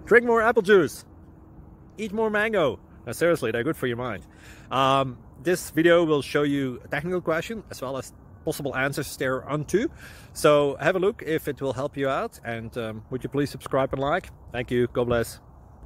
Drink more apple juice. Eat more mango. Now, seriously, they're good for your mind. This video will show you a technical question as well as possible answers thereunto. So have a look if it will help you out, and would you please subscribe and like? Thank you. God bless.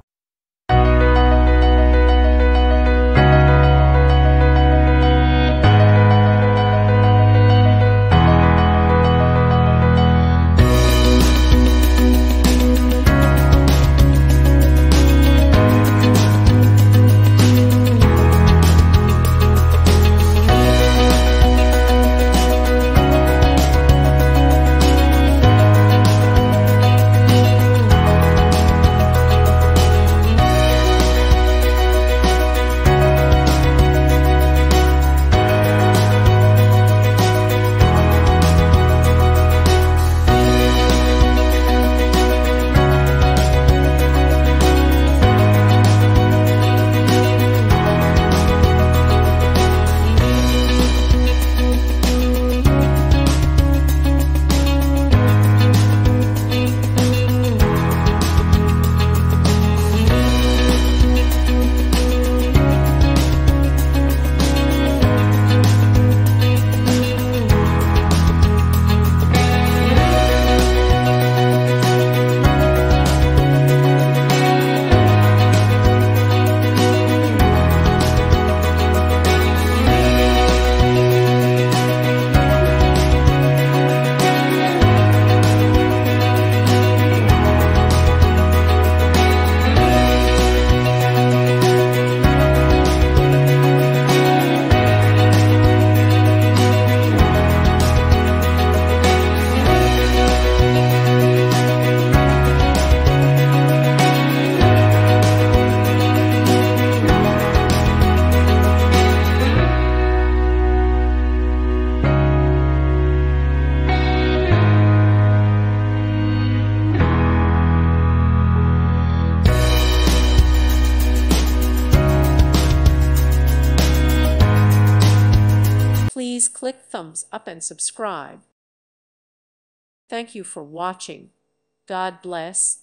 Please click thumbs up and subscribe. Thank you for watching. God bless.